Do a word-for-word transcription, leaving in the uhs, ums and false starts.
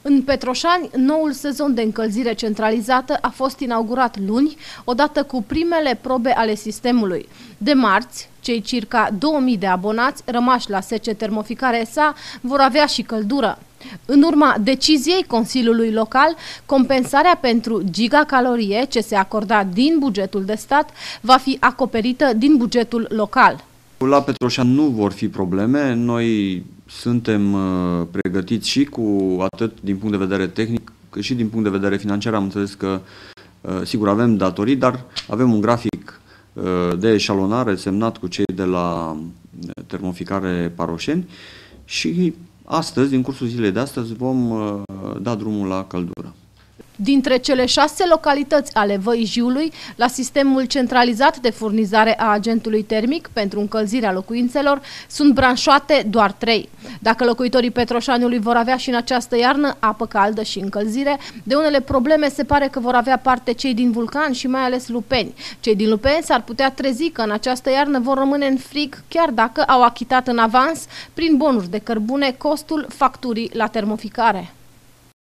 În Petroșani, noul sezon de încălzire centralizată a fost inaugurat luni, odată cu primele probe ale sistemului. De marți, cei circa două mii de abonați rămași la S C Termoficare S A vor avea și căldură. În urma deciziei Consiliului Local, compensarea pentru gigacalorie ce se acorda din bugetul de stat va fi acoperită din bugetul local. La Petroșani nu vor fi probleme, noi suntem uh, pregătiți și cu atât din punct de vedere tehnic, cât și din punct de vedere financiar. Am înțeles că, uh, sigur, avem datorii, dar avem un grafic uh, de eșalonare semnat cu cei de la Termoficare Paroșeni și astăzi, din cursul zilei de astăzi, vom uh, da drumul la căldură. Dintre cele șase localități ale Văii Jiului, la sistemul centralizat de furnizare a agentului termic pentru încălzirea locuințelor, sunt branșate doar trei. Dacă locuitorii Petroșaniului vor avea și în această iarnă apă caldă și încălzire, de unele probleme se pare că vor avea parte cei din Vulcan și mai ales Lupeni. Cei din Lupeni s-ar putea trezi că în această iarnă vor rămâne în frig, chiar dacă au achitat în avans, prin bonuri de cărbune, costul facturii la termoficare.